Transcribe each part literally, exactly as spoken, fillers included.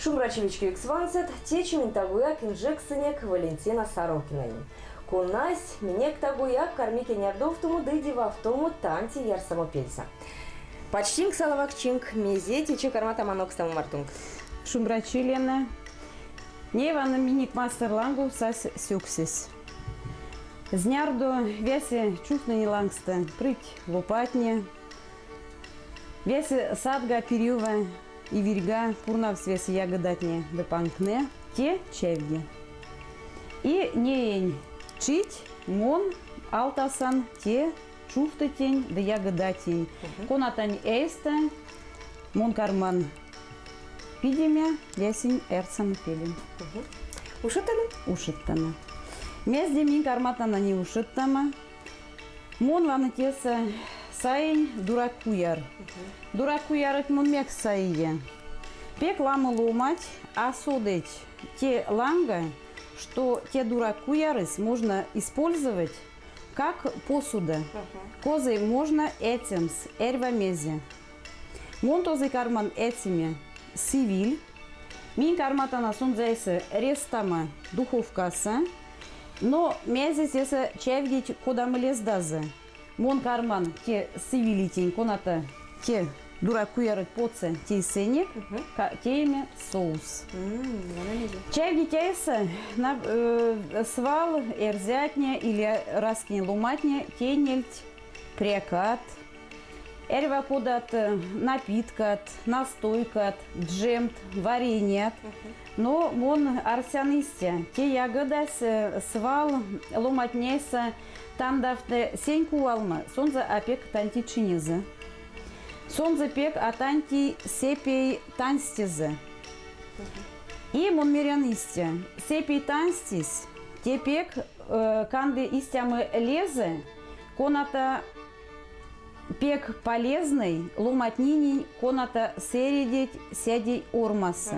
Шубрачевички иксвансет, течмен тагуяк инжексынек Валентина Сорокиной. Кунась, минек тагуяк кормики нердовтому дыдива в тому танти яр самопельса. Почтинг салавакчинг, мезе тече кармата манок стаму мартунг. Шубрачилена, невана миник мастер лангу сас сюксис. Знярдо весе чухнани лангста, прыть лопатне, весе садга периова и вирга пурнав свес ягодатне да панкне, те чевги. И неень чить, мон, алтасан, те чуфтатень да ягодатень. Конатань эйста, мон карман пидемя, весень эрцам пелем. Ушиттана? Ушиттана. Мезде мин карматана не ушиттама. Мон ланатеса саень дуракуяр. Дуракуярать мон мек саие. Пек лама ломать, а содеть те ланга, что те дуракуярыс можно использовать как посуда. Козы можно этим с эрвамезе. Мон този карман этими сивиль. Мин карматана сунзайсы рестама духовкаса. Но мезес если чевгить куда мы лездазы. Мон карман те сивилитень коната те дуракуяры поце те сенек, те имя соус. Чевгить эйса на свал эрзятня или раскни луматня те нельть прекат. Эрва кудат напиткат, настойкат, джемт, вареньят. Но мон арсянисте, те ягодас свал ломатнеса тандафте сеньку алма, сонза опек танти чиниза. Сонза пек атанти сепей танстиза. И мон мирянисте, сепей танстис, те пек канды истямы лезе, коната пек полезный, ломатнини, коната середить, сядей ормаса.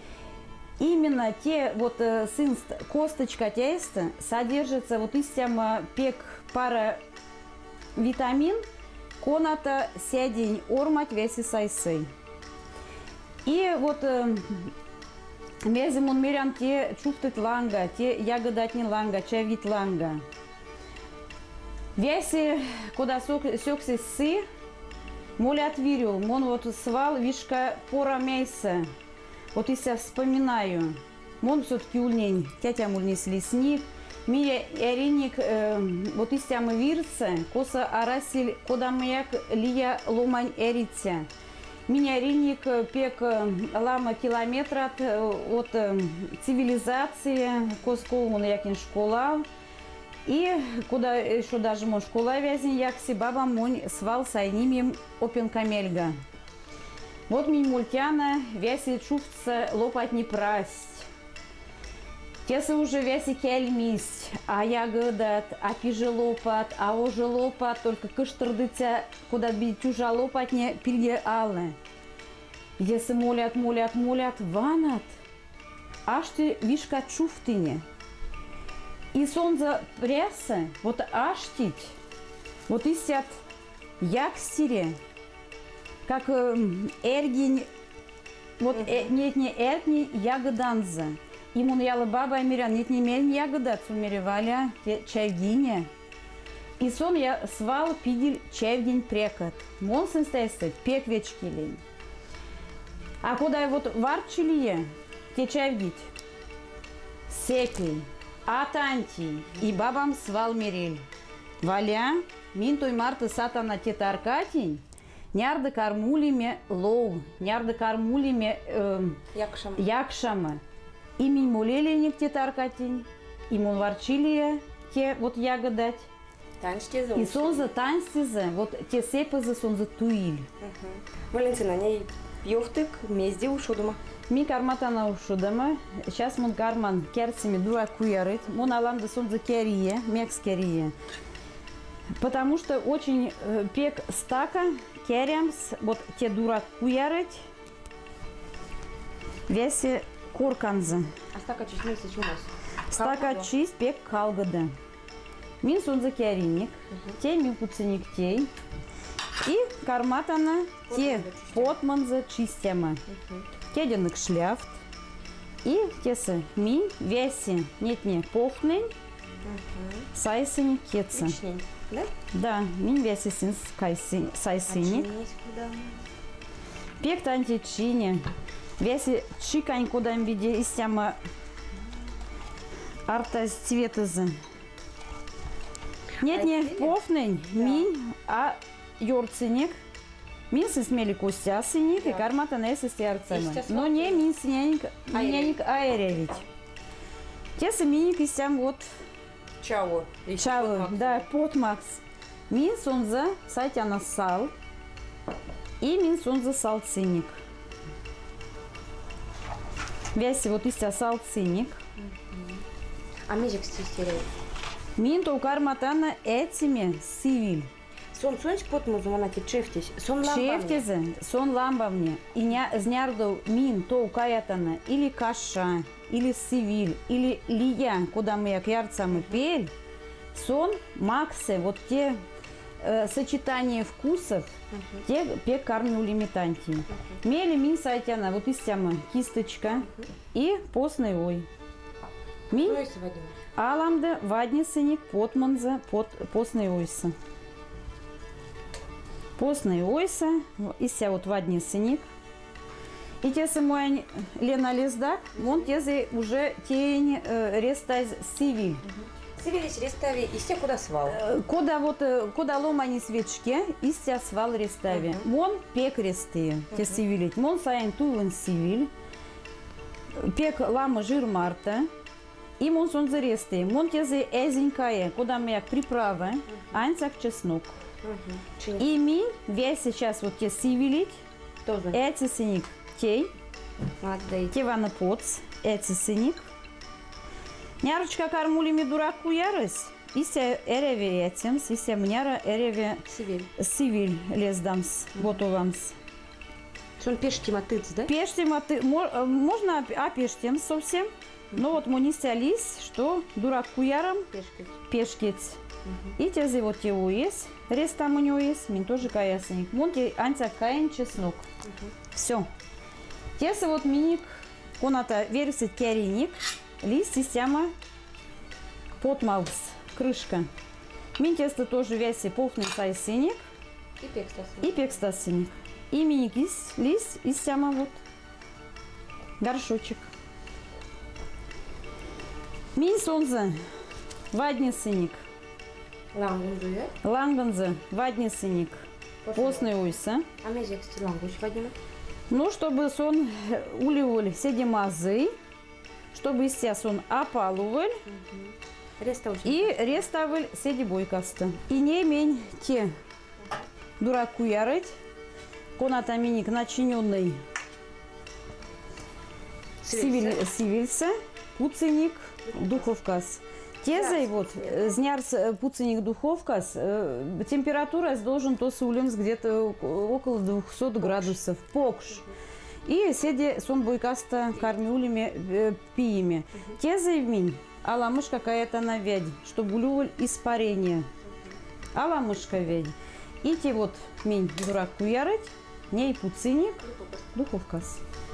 Именно те вот сын косточка теста содержится вот истяма пек пара витамин, коната сядень ормать веси сайсей. И вот мезим он мерян те чуфтет ланга, те ягодатни ланга, чавит ланга. Веси, куда сёкси сы, моля отвирил, мон вот свал вишка пора мейса. Вот если я вспоминаю, мон все-таки ульнень, тятя мульнис лесник, мия эриник, э, вот если мы вирса, коса арасиль, куда маяк лия ломань эритя. Меня эриник пек лама километра от, от цивилизации, коскол якин школа. И куда еще даже мон школа вязень, якси баба монь свал сайнимим опен камельга. Вот ми мультяна вяси чувствуется лопать не прасть. Тесы уже вяси кельмисть, а ягодат, а пиже лопат, а оже лопат, только кыштырдыця, куда би чужа лопать не пильге алле. Если молят, молят, молят, ванат, аж ты вишка чуфтыне. И сонза пресса, вот аштить, вот и сят якстире, как э, эргинь, вот э, нет не эргни ягоданза. Имун яла баба амирян, нет не мель ягода, цумереваля чайгиня. И сон я свал пидель чайгинь прекат. Монсен стайся пеквечки лень. А куда вот варчили те чайгить? Сепей. Атанти и бабам свал мериль. Валя, минтой марта сатана тетаркатень, нярда кармулиме лоу, нярда кармулиме э, якшама. якшама. И мин молеленик тетаркатень, и мон варчили те вот ягодать. Танчтеза. И сонза танстеза, вот те сепаза сонза туиль. Валентина, ней пьёвтык мезде ушудума. Ми карматана ушудама, сейчас мон карман керцами дура куярит, мон алам да сонза керие, мекс керие. Потому что очень э, пек стака керемс, вот те дура куярит, весе корканза. А стака чист месяц у нас? Стака чист пек калгада. Мин сонза кериник, те ми пуценик тей. И карматана те потманза чистяма. Кеденок шляфт, И тесы ми веси нет не похнень, сайсыни кетса. Да? Да, ми веси син сайсыни. Пек танти чине. Веси чикань куда им виде истяма арта цветызы. Нет не похнень, минь, а юрцыник. Мин се смели костя синик и кармата не се стярцема. Но не мин синяник, миняник аеревить. Те са миник и сям вот Чао. Чао, да, потмакс. Мин сонза сайтяна сал и мин сонза сал циник. Весь вот истя сал циник. А мижик стистерей. Мин то карматана этими сивиль. Сон сонч потму звонати чефтись. Сон ламбамне. Чефтезе, сон ламбамне. И ня знярдо мин то укаятана или каша, или сивиль, или лия, куда мы як ярцам пель. Сон максе, вот те э, сочетания вкусов, uh-huh. те пек кармю лимитанти. Uh-huh. Мели мин сайтяна, вот истяма кисточка uh-huh. и постный ой. Мин аламда ваднисыник потманза под постный ойса. Постный ойса, ися вот ваднисыник. И те самое Лена Лездак, вон те уже тень э, рестаз сивиль. Сивилич рестави, ися куда свал? Куда вот, куда ломани свечки, ися свал рестави. Вон пек ресты, те сивилить. Вон сайн тувен сивиль. Пек лама жир марта. И вон сон за ресты. Вон те за эзенькая, куда мы як приправа, анцак чеснок. И ми весь сейчас вот те сивилить. Эти синик тей. Тевана поц. Эти синик. Нярочка кармули ми дураку ярыс. Исе эреве этимс, исе мняра эреве сивиль. Сивиль лездамс, готовамс. Сон пештима тыц, да? Пештима ты, можно опештем совсем. Но вот мунися лис, что дураку ярам пешкец. И те вот те уез, рез там у него есть, мин тоже каясник. Вон те анца каин чеснок. Все. Те вот миник, коната версит кериник. Лист система потмаус, крышка. Мин тесто тоже весе пухный сайсиник. И пекстасиник. И миник из лист и система вот горшочек. Мин сонза ваднисыник. Лангунза. Лангунза ваднисыник. Постный ойса. А межек лангуш вадима? Ну, чтобы сон уливали все демазы. Чтобы сейчас он опалывал угу. И реставил седи бойкаста. И не мень те дураку ярыть, коната миник начиненный сивильца, пуценик, духовкас. Тезай вот, знярс пуценик духовкас, температура должен то сулимс где-то около двухсот градусов. Покш. И седи сон бойкаста кормюлями э, пиями. Uh-huh. Тезай в минь, аламышка какая-то на ведь, что булюваль испарение. Аламышка ведь. И те вот минь дурак куярыть, ней пуциник, духовкас.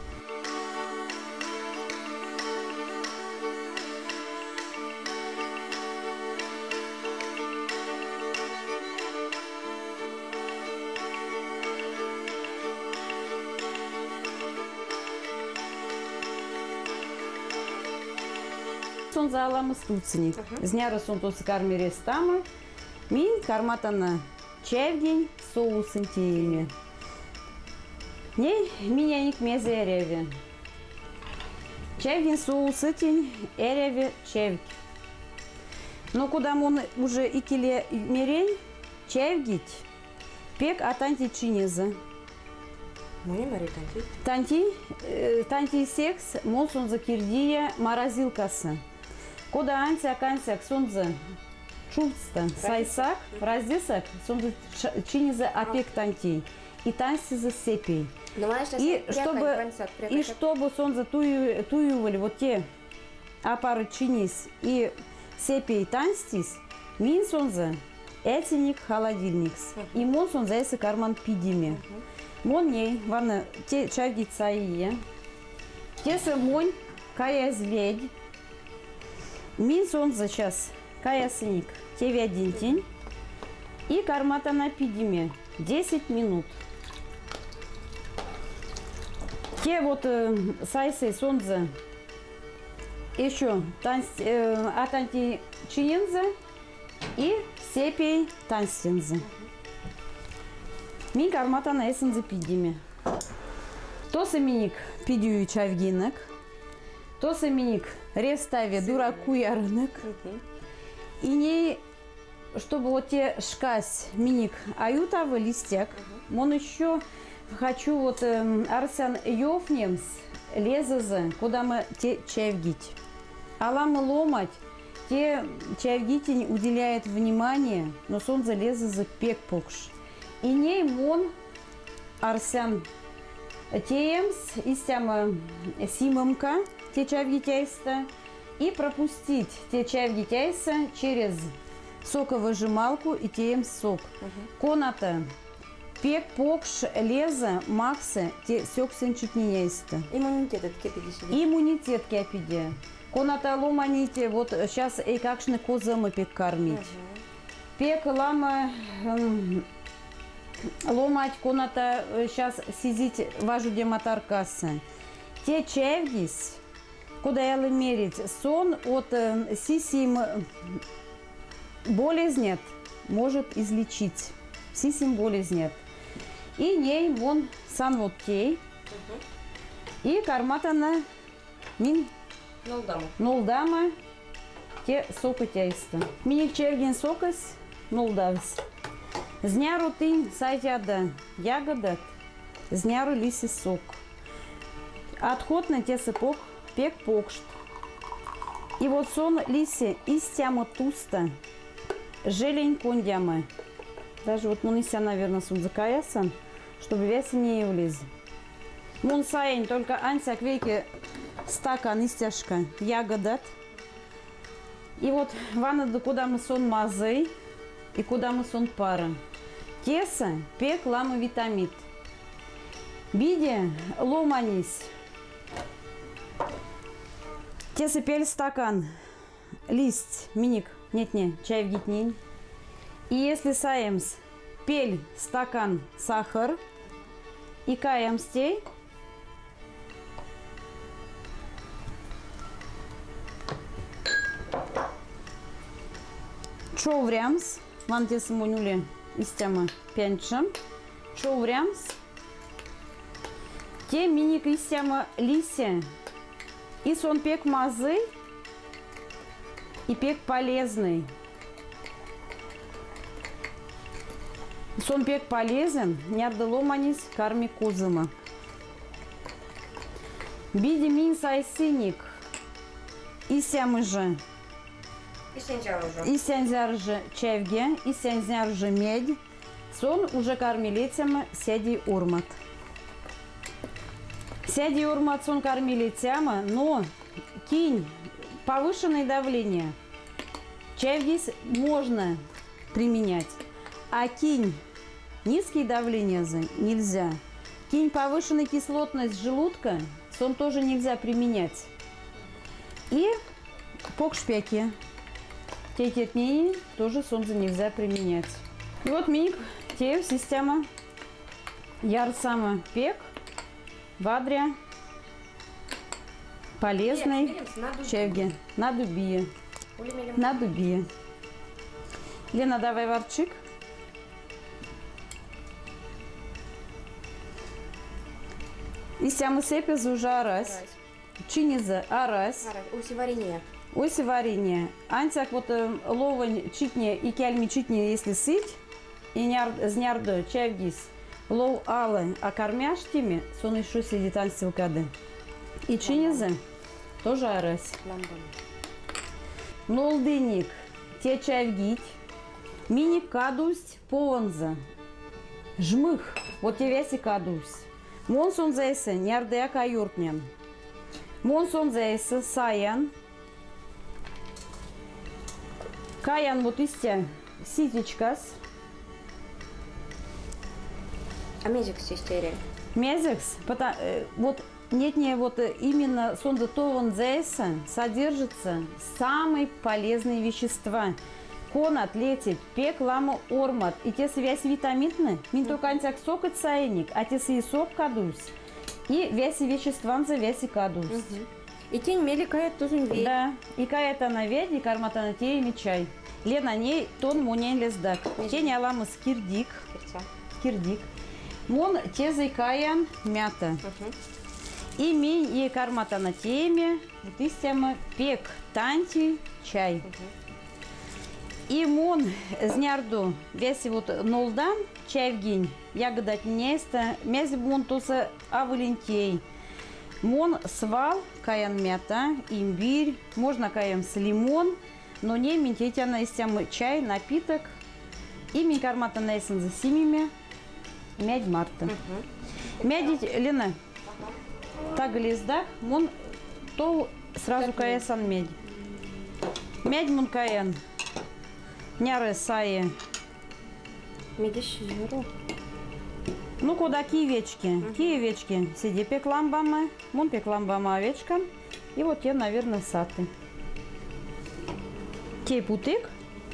Сон за аламы стуценик. Зняра сон то с карми рестама. Мин карматана чевдень соусын теями. Ней миняник мезе эреве. Чевдень соусы тень эреве чевк. Но куда он уже и киле мерень чевгить. Пек атанти чинеза. Танти, танти секс, монсон за кирдия морозилкаса. Куда анти акансяк сонза чувства сайсак, раздесак, сонза чинеза опек танти. И танси за сепей. И чтобы, и чтобы сонза тую, туювали вот те апары чинис и сепей танстис, мин сонза этиник холодильникс. И мон сонза эсы карман пидиме. Мон ней, ванна, те чавгит саие. Те са монь кая зведь. Мин сонза сейчас кая сник. Тебе один день. И кармата на пидиме. десять минут. Те вот э, сайсы сонза. Еще э, атанти чиненза и сепей танстенза. Ми кармата на эсензе пидиме. То саминик пидию чавгинок. То саминик реставе дураку ярынок. И не, чтобы вот те шкась миник аютавы листяк. Он еще хочу вот э, арсян ёфнемс лезазы, куда мы те чавгить. Аламы ломать, те чавгити уделяет внимание, но сон залеза за пек покш. И ней мон арсян теемс истяма симамка, те чавгитяйста, и пропустить те чавгитяйса через соковыжималку и теемс сок. Угу. Коната пек покш леза макса те сёксен чутнеяйста. Иммунитет это кепидишь. Иммунитет кепиде. Коната ломаните, вот сейчас и какшны козамы пек кормить. Угу. Пек лама эм, ломать коната сейчас сидит важу дематаркаса. Те чевгис, куда я мерить сон от э, сисим болезнет может излечить. Сисим болезнет. И ней вон сан вот кей. Угу. И карматана мин нолдама. Нолдама те сокотяйста. Миник чевгин сокас нолдавс. Зняру ты сайтяда ягодат, зняру лиси сок. Отход на те сапог пек покшт. И вот сон лиси истяма туста, желень кондяма. Даже вот мунися, наверное, сон закаясан, чтобы веси не влез. Мун саень только анся квейки стакан истяшка ягодат. И вот ванна до куда мы сон мазей и куда мы сон пара. Теса пек лама витамит. Биде ломанис. Теса пель стакан. Лист миник. Нет, не, чай в гитнин. И если саемс пель стакан сахар и каемстей. Човрямс. Ван те самонули истяма пянчам. Човрямс. Те миник истяма лися. И сон пек мазы. И пек полезный. Сон пек полезен. Нярдало манис карми кузыма. Биди мин сайсиник. Исямы же. И сянзяр же чевге, и сянзяр же медь. Сон уже кормилетяма сяди урмат. Сяди урмат сон кормилетяма, но кинь повышенное давление. Чевгис можно применять, а кинь низкие давления нельзя. Кинь повышенная кислотность желудка, сон тоже нельзя применять. И покшпеки. Те терпнее тоже солнце нельзя применять. И вот миник, те система ярсама пек, вадря, полезный, чевги, на дубие, на дубие. Лена, давай варчик. И сямы сепи зужа арась, чиниза арась. Уси варенье. Оси варенье. Антяк вот э, ловань читне и кельми читне, если сыть, и знярдо чавгис, лов алы, а кормяштими, сон еще сидит ансилкады. И чинизы тоже арес. Нолдыник, те чавгить, мини кадусть пованза, жмых, вот те веси кадусть. Монсон зайсы, нярдея каюртнен. Монсон зайсы, саян. Каян вот истя ситечкас. А мезикс истерия? Мезикс, потому, вот нет, не вот именно сонзатован зейса содержатся самые полезные вещества. Конат, летит, пек, лама, ормат. И те связь витаминны, мин только антиак сок и цайник, а те и сок кадусь. И весь вещества за весь кадусь. И тень мели кает тоже не да, и кает она ведь, и кармата на те и чай. Ле на ней тон мунень лездак. Тень алама скирдик. Скирдик. Мон те зайкаян мята. И минь и кармата на теме, вот истяма пек танти чай. И мон знярду весь вот нолдан чай в гинь, ягодать неста, мязи мон тоса авалентей. Мон свал, каян мята, имбирь, можно каям с лимон, но не минтетяна истяма чай, напиток. И минь кармата на эссен за семими, мядь марта. Мядить, Лена. Так лезда, мон то сразу каясан медь. Медь мон каян. Няры саи. Медишь жиру. Ну куда киевечки? Киевечки. Сиди пекламбама, мон пекламбама овечка. И вот я, наверное, саты. Тей путык.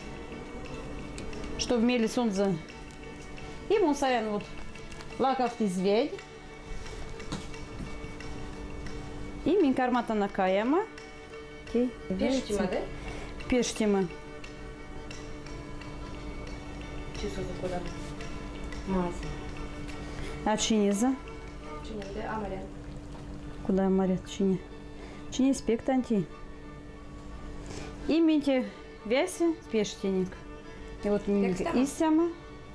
Что в мели солнце. И мон саян вот лаковтый зверь. И мин кармата на каяма. Пештима, да? Пештима. Чувствую, куда? Мази. А чиниза? Чини, да? А Мария? Куда Мария? Чини. Чини спектанти. И минте вяси пештиник. И вот минте исяма.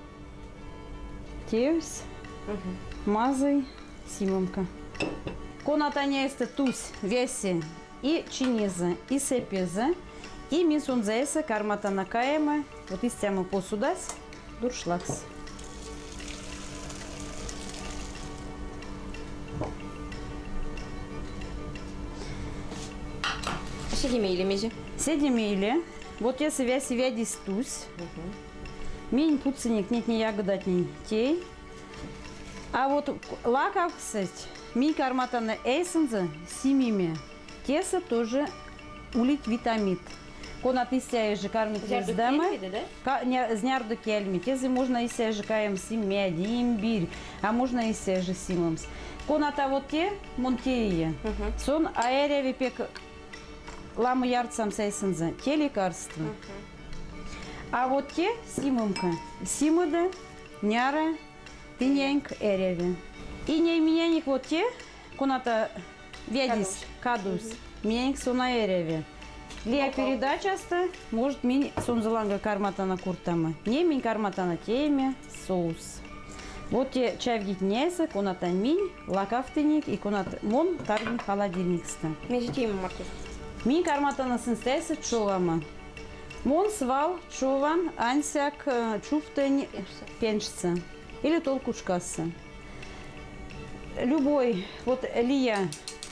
Теус. Мазай. Симонка. Конатаня есть туз, веси и чиниза, и сепеза, и мисунзаеса кармата накаема, вот из тема посудас, дуршлакс. Седими или мези? Седими или, вот если веси ведис туз, мень пуценик нет не ягодать не тей, а вот лаковсость. Ми кармата на эйсенза симими. Теса тоже улить витамит. Конат ися же кармит с дамы. Знярду кельми. Тезы можно ися же каем симяди, имбирь. А можно ися же симамс. Коната вот те монтея. Сон аэреви пек ламу ярцам сейсенза. Те лекарства. А вот те симамка. Симада, няра, тиняньк эреви. И не меняник вот те, коната ведис, кадус, меняник сона эреве. Лия передачаста, может мин сонзаланга кармата на куртама. Не мин кармата на теме, соус. Вот те чай в гитнеса, коната мин, лакафтыник и конат мон таргин холодильникста. Между теми мартуш. Мин кармата на синстеса чувама. Мон свал чуван ансяк чуфтень пенчца или толкушкаса. Любой, вот лия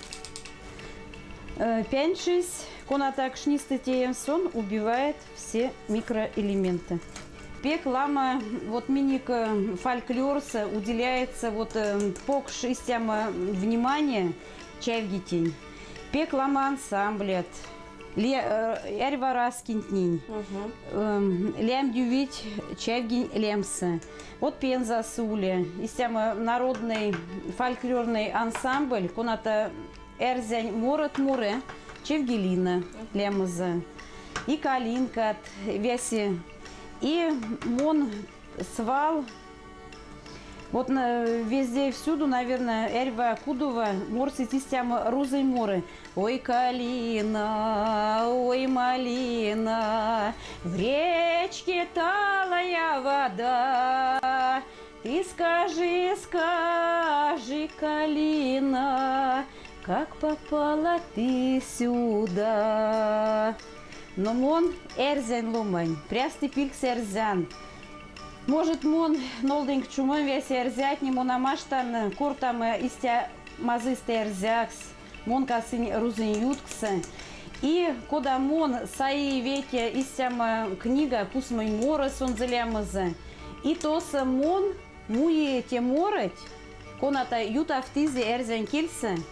э, пяншись, конатак шнистый сон убивает все микроэлементы. Пек лама, вот миник фольклорса уделяется вот э, пок шестяма внимания чай в гитень. Пек лама ансамблет. Эрварас кинтнин, лям дювить чайгин лемса. Вот пенза сули, истяма народный фольклорный ансамбль, коната эрзянь морот море, чевгелина лемза. И калинка веси, и мон свал. Вот на, везде и всюду, наверное, Эрва Кудова, морси система Рузы море. Ой, калина, ой, малина, в речке талая вода. Ты скажи, скажи, калина, как попала ты сюда? Но мон эрзен ломань, прясты пилкс эрзян. Может, мон нолдинг чумон весь эрзять, не монамаштан, куртам истя мазысты эрзякс, мон касынь рузын юткса. И куда мон саи ветя истям книга пусмой морос он залямаза. И тоса мон муе те морать, коната ют автизи эрзян кильса,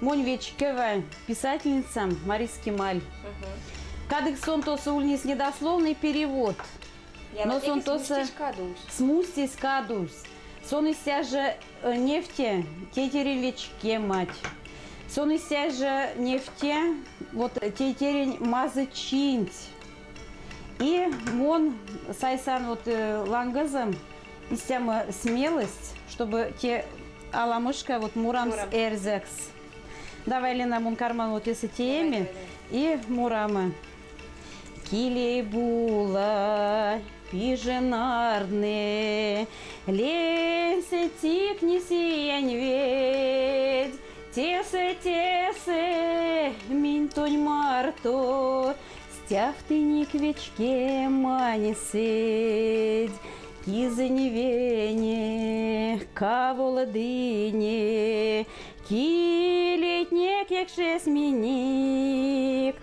Монь вечкева писательница Марис Кемаль. Кадык сон тоса ульнис недословный перевод. Но сон тоса смустись кадуш. Сон из ся же нефти тетерень вечке мать. Сон из ся же нефти вот тетерень мазы чинть. И мон сайсан вот лангазом из ся смелость, чтобы те аламышка вот мурамс эрзекс. Давай, Лена, мон карман вот если теме и мурама. Килей була пиженарне, лесе тикни сиянь ведь, тесе тесе минтонь марто, стяв ты не квечке манисеть. Кизень вене, каволадыне, килетнек якше сменик,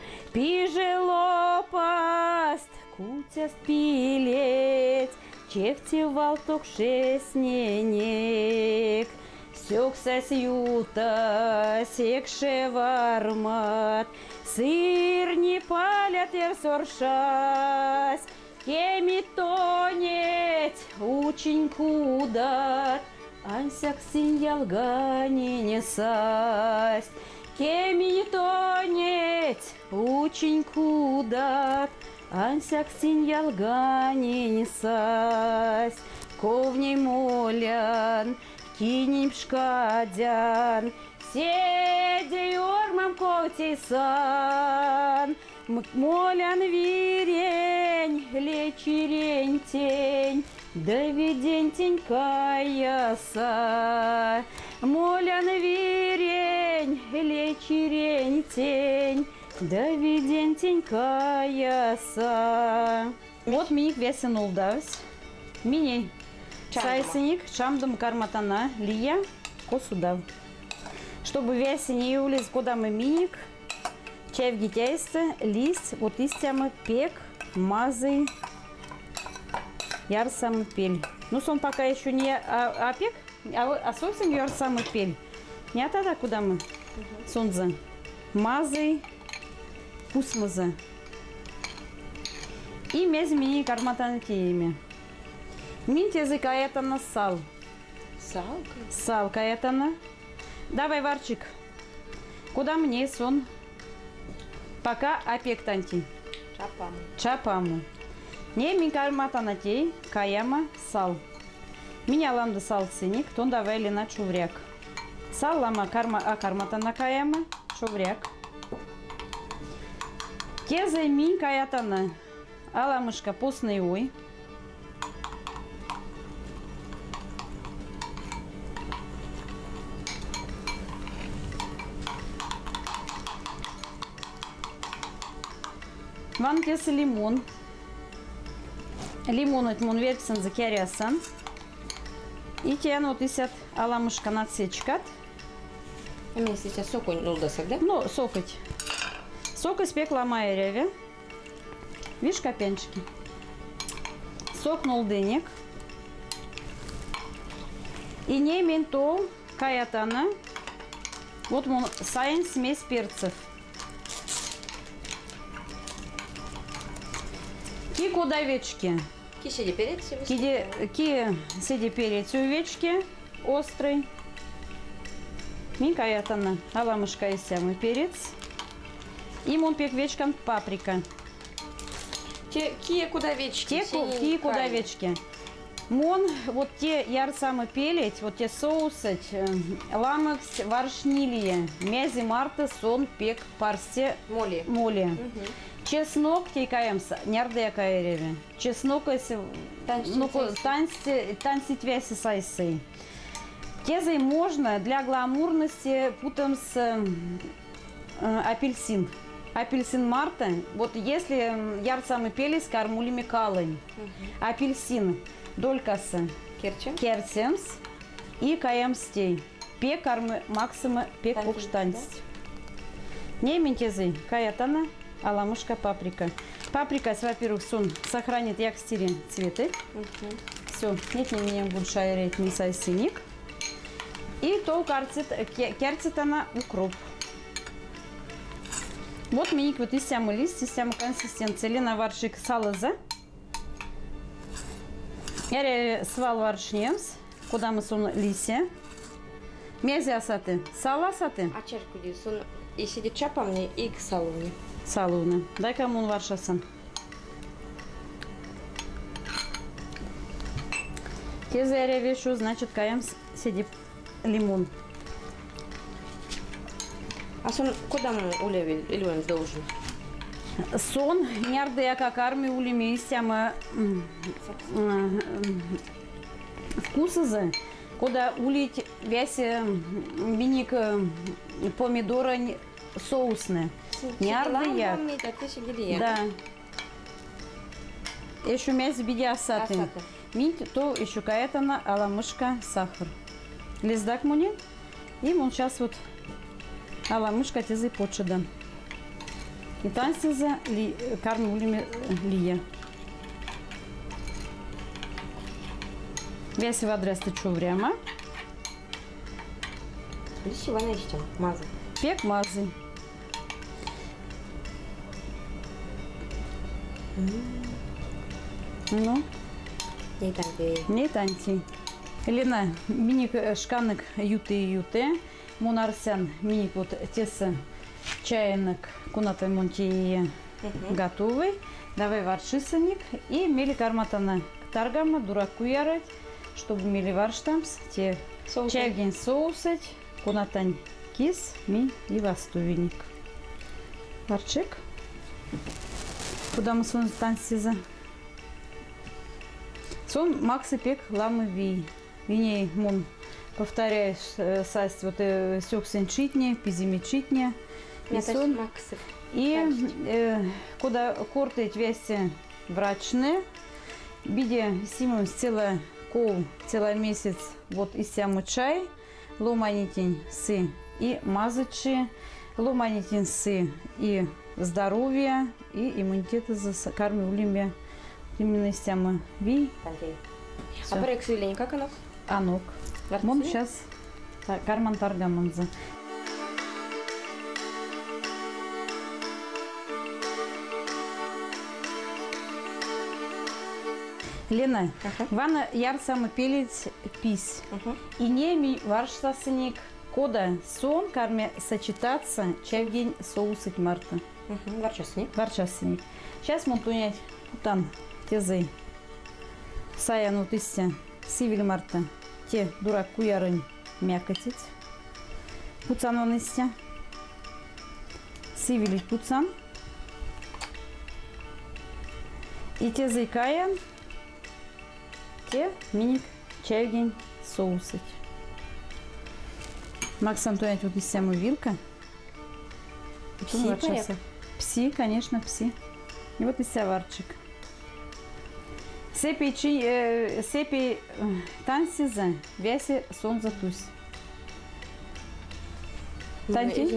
пижелопаст, кутяст пилеть, чехте валток шесненек, сёкса сюта, секше вармат, сыр не палят ерсоршас. Кеми тонет, очень кудат, ансяк синьялгани не састь. Кеми не тонет, очень кудат, ансяк синьялгани не састь. Ковней молян, кинем шкадян, седе юрмам ковтей сан. Молян вирень, лечерень тень, да видень тень каяса. Молян вирень, лечерень тень, да видень тень каяса. Вот миник весен улдавс. Мини сайсеник, чамдам карматана, лия, косудав. Чтобы весен не улез, куда мы миник. Чай в гитяйце, лист, вот истяма пек, мазы, ярсам пель. Ну, сон пока еще не а, опек, а, а совсем ярсам пель. Не а тогда куда мы? Сонза. Мазы, пусмаза. И мез мини карматан теме. Мин тези каятана сал. Сал? Сал каятана. Давай, Варчик. Куда мне сон? Пока опек танти. Чапаму. Чапаму. Не ми карматана тей, каяма сал. Меня ламда сал циник, тон давай лена чувряк. Сал лама карма а карматана каяма, чувряк. Кеза ми каятана, аламышка постный ой. Ван кеса лимон. Лимон от мон версен за керясан. И тян вот исят аламышка надсечкат. А мне сейчас сок нулдасак, да? Ну, сокоть. Сок испекла моя реве. Видишь, копенчики. Сок нулдынек. И не ментол каятана. Вот мон сайн смесь перцев. Ки куда вечки? Ки сиди перец. Ки, ки сиди перец увечки острый. Минка ятана аламышка и сямый перец. И мон пек вечкам паприка. Те ки куда вечки? Те ки куда вечки. Мон вот те яр самый пелить, вот те соусы, ламекс варшнилие, мези марта сон пек парсе моли. Моли. Угу. Чеснок тейкаемся, нярдая каереве. Чеснок если ну танцы танцы твеси сайсы. Кезей можно для гламурности путаем с э, апельсин. Апельсин марта. Вот если яр самый пелис кармули мекалой. Угу. Апельсин долькасы. Керчем. Керцемс и каемстей. Пек кармы максима пек кукштансть. Не ментезей каятана. Аламушка паприка. Паприка, во-первых, сон сохранит як стире цветы. Uh-huh. Все, нет не меня большая рейт не сайсиник. И то керцит, керцит она укроп. Вот миник вот из самой лист, из самой консистенции. Лена варшик салаза. Я свал варшнемс, куда мы сон лисе. Мези асаты, сала асаты. А чашку сон и сидит чапамни и к салуне. Салуны. Дай кому он варшасан. Тезе я вешу, значит, каем сидит лимон. А сон куда мы улевили или он должен? Сон нярды я как армия улеми истяма вкусызы, куда улить весь биник помидора соусные. Нярды я. Да. Еще мясо бедясаты. Мить то еще каэтана аламышка сахар. Лиздак муни. И он сейчас вот аламышка тезы почеда. И танцеза ли карми улими лия. Весь в адрес ты чу время. Лищи вона еще мазы. Пек мазы. Ну. Не танти. Не танти. Лена, миник шканок юты юте. Монарсян миник вот теса чайник куната монти готовый. Давай варшисаник и мели карматана таргама дураку ярать, чтобы мели варштамс те чайген соусать кунатань кис ми и вастувиник. Варчик. Куда мы сон станциза? Сон максы пек ламы ви. Виней мон повторяешь састь вот сёксен читне, пизими читне. И сон и э, куда кортить весе врачные. Биде симон цела кол целый месяц вот из сяму чай, ломанитин сы и мазычи, ломанитин сы и здоровье и иммунитета за карми улимя именно из сяму ви. А проект или как оно? Анок. Мон сейчас карман таргаманза. Лена, ага. Вана яр сама пелить пись. Ага. И не ми варштасыник кода сон карме сочетаться чайгень соусыть марта. Ага. Варчасыник. Варчасыник. Сейчас мы тунять там тезы. Сая ну тысяча сивиль марта. Те дурак куярынь мякотить. Пуцан он истя. Сивиль пуцан. И те зайкая. Те миник чайгень соусыть. Макс Антонять вот из самой вилка. Пси, пси, конечно, пси. И вот и варчик. Сепи чи, э, сепи танциза, вяси сон затусь. Танти?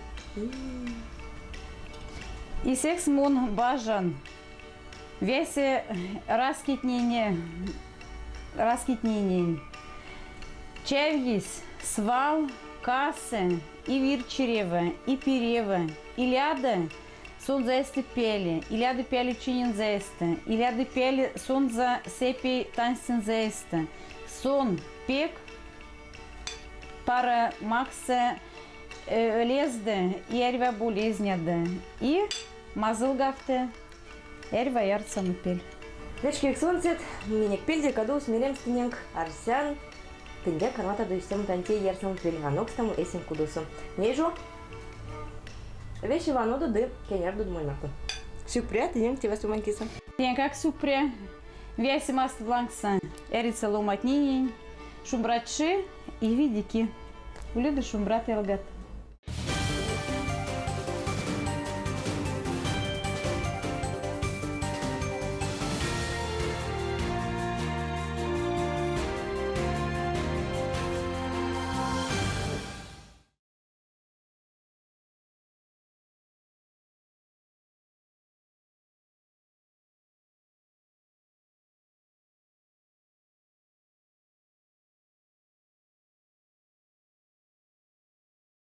И секс мон бажан. Вяси раскитнение. Раскитнение. Чевгис, свал, кассе, и вирчерева, и перева, и ляда сон за эсты пели, и ляда пели чинин за эсты, и ляда пели сон за сепи танцин за эсты. Сон пек пара макса э, лезде, и эрва болезняда, и мазыл гафте, эрва ярцам пель. Дечки солнцет, миник пельде, каду смирем стенек, арсян, тенде кармата до истем танте ярсам пель, ванок стаму эсим кудусу. Нежу? Вещи ваноду ды, кенер дуд мой марку. Сюпря, ты нем тебя суманкиса. Я как супря, вяси маст бланкса, эрица ломатнинин, шумбратши и видики. Улюды шумбрат и алгат.